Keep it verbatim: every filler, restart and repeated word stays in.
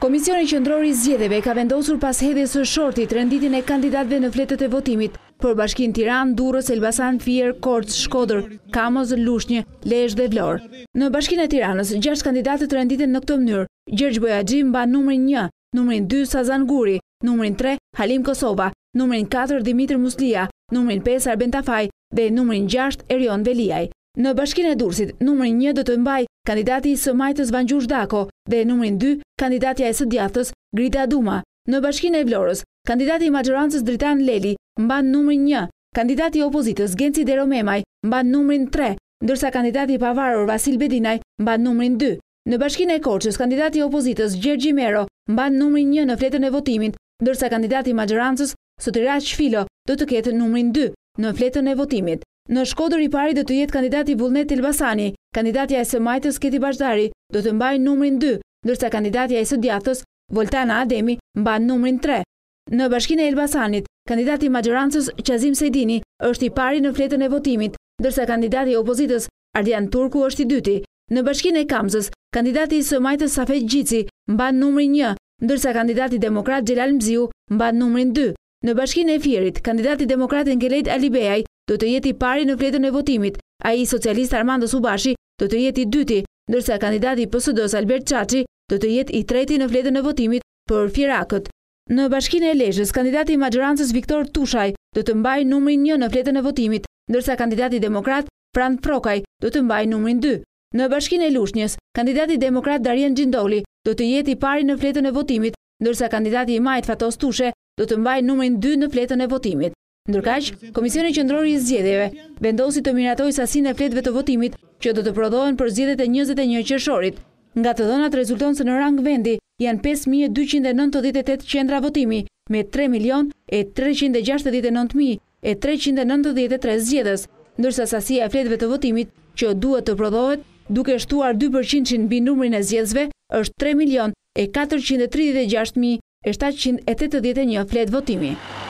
Komisioni Qendror i Zgjedhjeve ka vendosur pas hedhjes së shortit renditjen e kandidatëve në fletët e votimit për Bashkinë Tiranë, Durrës, Elbasan, Fier, Korçë, Shkodër, Kamoz, Lushnjë, Lezhë dhe Vlorë. Në Bashkinë e Tiranës, gjashtë kandidatët renditen në këtë mënyrë: Gjergj Bojaxhi mban numrin një, numrin dy Sazan Guri, numrin tre Halim Kosova, numrin katër Dimitër Muslia, numrin pesë Arben Tafaj dhe numrin gjashtë Erion Veliaj. Në Bashkinë e Durrësit, numrin një do të mbaj kandidati i së Majtës Vangjush Dako dhe numrin dy kandidatja e së Djathtës Grita Duma. Në Bashkinë e Vlorës, kandidati i maxhorancës Dritan Leli mban numrin një, kandidati i opozitës Genci Dero Memaj mban numrin tre, ndërsa kandidati i pavarur Vasil Bedinaj mban numrin dy. Në Bashkinë e Korçës, kandidati i opozitës Gjergji Mero mban numrin një në fletën e votimit, ndërsa kandidati i maxhorancës Sotiraq Filo do të ketë numrin dy në fletën e votimit. Në Shkodër i pari do të jetë kandidati Vullnet Elbasani, kandidatja e së Majtës Keti Bashdari do të mbajë numrin dy, ndërsa kandidatja e së Djathtës Voltana Ademi mban numrin tre. Në Bashkinë e Elbasanit, kandidati i maxhorancës Qazim Sejdini është i pari në fletën e votimit, ndërsa kandidati i opozitës Ardian Turku është i dyti. Në Bashkinë e Kamzës, kandidati i së Majtës Safet Gjici mban numrin një, ndërsa kandidati demokrat Xhelal Mziu mban numrin dy. Në Bashkinë e Fierit, kandidati demokrat Engelejt Alibeaj do të jetë i pari në fletën e votimit, ai i socialist Armando Subashi do të jetë i dyti, ndërsa kandidati i P S D-s Albert Çaçi do të jetë i treti në fletën e votimit për Fierakët. Në Bashkinë e Lezhës, kandidati i maxhorancës Viktor Tushaj do të mbajë numrin një në fletën e votimit, ndërsa kandidati demokrat Frant Prokaj do të mbajë numrin dy. Në Bashkinë e Lushnjës, kandidati demokrat Darien Xhindoli do të jetë i pari në fletën e votimit, ndërsa kandidati i Majt Fatos Tushe do të mbajë numrin dy në fletën e votimit. Ndërkaq, Komisioni Qendror i Zgjedhjeve vendosi të miratojë sasinë e fletëve të votimit që do të prodhohen për zgjedhjet e njëzet e një qershorit. Nga të dhënat rezulton se në rang vendi janë pesë mijë e dyqind e nëntëdhjetë e tetë qendra votimi me tre milion e treqind e gjashtëdhjetë e nëntë mijë e treqind e nëntëdhjetë e tre zgjedhës, ndërsa sasia e fletëve të votimit që duhet të prodhohet duke shtuar dy përqind mbi numrin e zgjedhësve është tre milion e katërqind e tridhjetë e gjashtë mijë e shtatëqind e tetëdhjetë e një fletë votimi.